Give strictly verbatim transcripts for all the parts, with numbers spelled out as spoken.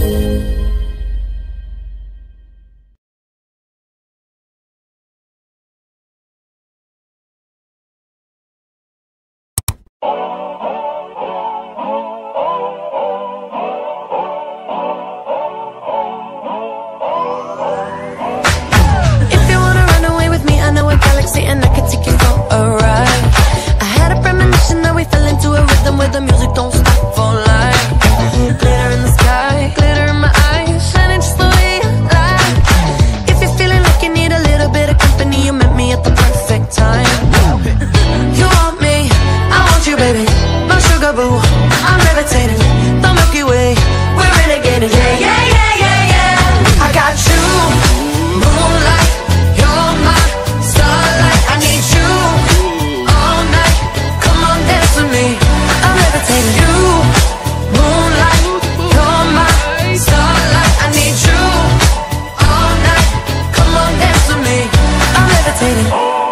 I'm levitating, the Milky Way, we're renegading. Yeah, yeah, yeah, yeah, yeah. I got you, moonlight, you're my starlight. I need you all night. Come on, dance with me. I'm levitating. You, moonlight, you're my starlight. I need you all night. Come on, dance with me. I'm levitating.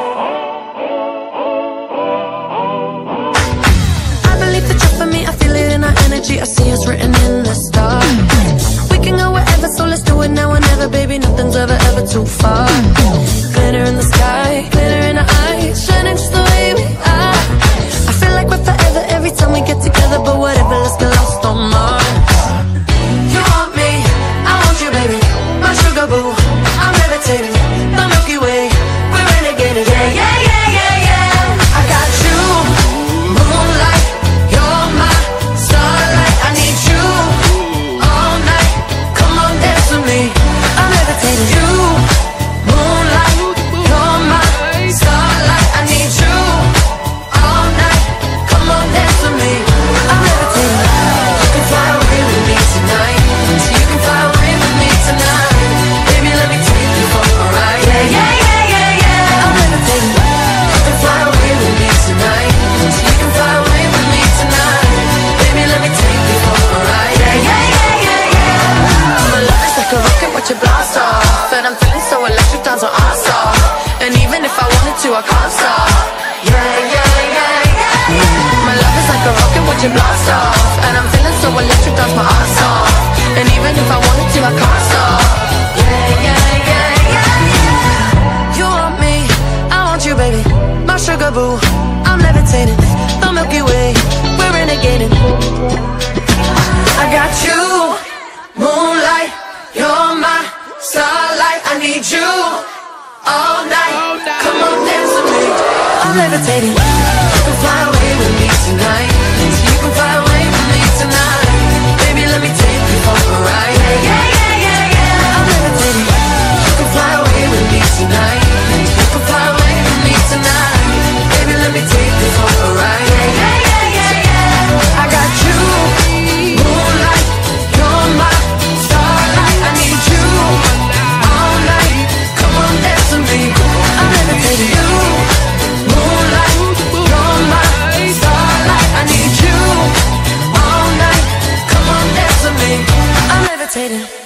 I see us written in the stars. We can go wherever, so let's do it now or never. Baby, nothing's ever, ever too far. Glitter in the sky, glitter in our eyes, shining just the way we are. I feel like we're forever every time we get together. But whatever, let's get lost on Mars. You want me, I want you, baby, my sugar boo. I'm levitating, the Milky Way, we're renegading. Yeah, yeah, yeah, yeah, yeah. I got you, moonlight, you're my starlight. I need you all night. Come on, dance with me. I'm levitating. You, moonlight, you're my starlight. I need you all night. Come on, dance with me. I'm levitating. You can fly away with me tonight. So you can fly away with me tonight. Baby, let me take you for a ride. Yeah, yeah, yeah, yeah, yeah. I'm levitating. You can fly away with me tonight. So you can fly away with me tonight. Baby, let me take you for a ride. Yeah, yeah, yeah, yeah, yeah. My love is like a rocket, watch it blast off. And I'm feeling so electric, dance on our star. And even if I wanted to, I can't stop. Yeah, yeah, yeah, yeah. My love is like a rocket, watch it blast off. And I'm feeling so electric, dance my ass off. And even if I wanted to, I can't stop. Yeah, yeah, yeah, yeah, yeah. You want me, I want you, baby, my sugar boo. I'm levitating, the Milky Way, we're renegading. I got you, moonlight, you're my starlight. I need you all night. Come on, dance with me. I'm levitating. You can fly away with me tonight. So you can fly away with me tonight. Baby, let me take you for a ride. Yeah, yeah, yeah, yeah, yeah. I'm levitating. You can fly away with me tonight. You can fly away with me tonight. Baby, let me take you for a ride. Yeah, yeah, yeah, yeah, yeah. I got you, moonlight, you're my starlight. I need you all night. Come on, dance with me. I'm levitating. You, moonlight, you're my starlight. I need you all night. Come on, dance with me. I'm levitating.